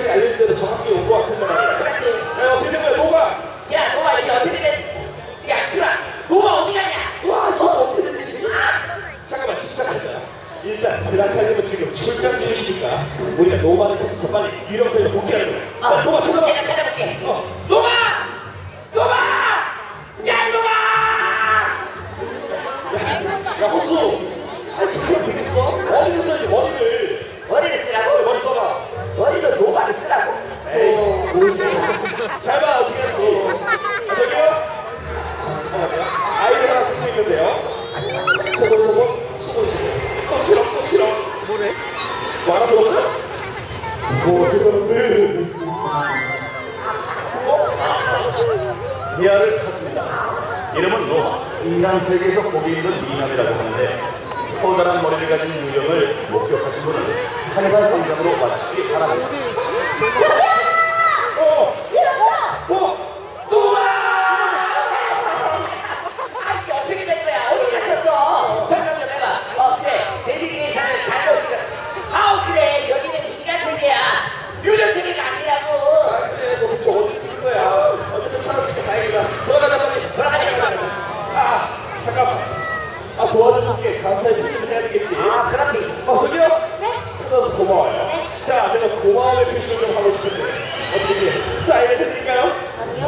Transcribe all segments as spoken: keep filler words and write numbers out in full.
유령생이 알려준 대로 정확히 온 것 같은데 말이야. 그렇지. 야, 어떻게 된 거야, 노마? 야, 노마 이제 어떻게 된? 야, 큐라, 노마 어디 가냐? 와, 이거 어떻게 된 일이지? 잠깐만, 집착하자. 일단 드라카님은 지금 출장 중이시니까 우리가 노마를 찾아서 빨리 유령생을 복귀하는 거야. 어, 노마 찾아봐. 내가 찾아볼게. 어. 노마! 노마! 야, 노마! 야, 호수! 아니, 그냥 되겠어? 머리를 써야지, 머리를. 머리를 쓰라고? 머리 써봐. 머리를 노마를 쓰라고? 에이, 뭐지? 잘 봐, 어떻게 하는지. 아, 저기요? 잠깐만요. 아이들 하나 쓰고 있는데요. 소곤소곤, 소곤소곤. 꽁치렁, 꽁치렁. 뭐래? 뭐 하나 들었어? 뭐, 대단한데. 미아를 찾습니다. 이름은 노마. 인간 세계에서 보기 힘든 미남이라고 하는데 커다란 머리를 가진 유령을 목격하신 분은 카니발 광장으로 와주시기 바랍니다. 어! 어! 노마! 아, 이게 어떻게 된 거야? 어디 갔었어? 설명 좀 해봐. 어, 그래. 내비게이션을 잘못 찍어. 아우, 그래. 여기는 인간 세계야. 유령 세계가 아니라고. 아, 그래, 너 도대체 어디 찍은 거야? 어쨌든 찾았으니까 다행이다. 돌아가자, 빨리. 돌아가자, 돌아가자. 아, 잠깐만. 아, 도와줘줄게. 감사의 표시를 해야 되겠지. 아, 그렇지. 어, 저기요? 네? 찾아서 고마워요. 네. 자, 제가 고마움의 표시를 좀 하고 싶은데 어떻게 사인을 해드릴까요? 아니요.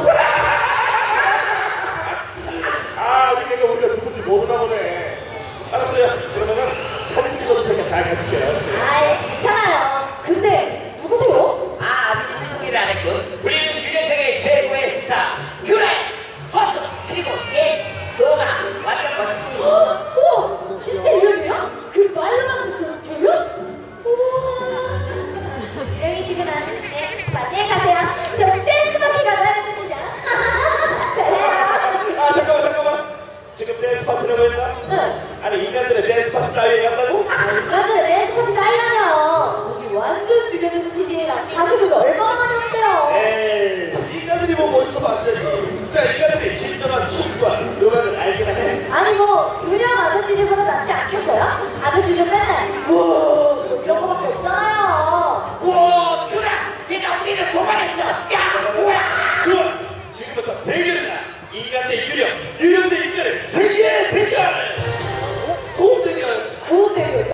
아, 우리 내가 우리가 누군지 모르나 보네. 알았어요. 그러면은 사진 찍어도 되니까 잘 가줄게요. 아, 괜찮아요. 근데 누구세요? 아, 아직 우리 소개를 안 했군. 우리는 유령 세계의 최고의 스타. 큐레! 허스! 그리고 얘! 노마! 완전 멋있어. 우와, 진짜 유령이야? 그 말로만 듣던 유령? 우와. 유령이시구나. 네, 맞게 가세요. 저 댄스 파티 가봐야 되는데. 잘해요. 아, 잠깐만, 잠깐만. 지금 댄스 파티라고 했나? 응. 아니, 인간들의 댄스 파티 따위 한다고? 인간들의 댄스 파티 깔려요. 여기 완전 죽여주는 디제이랑 가수들 얼마나 많이 왔대요. 에이, 인간들이 뭐 멋있어 봤지. 자, 인간들이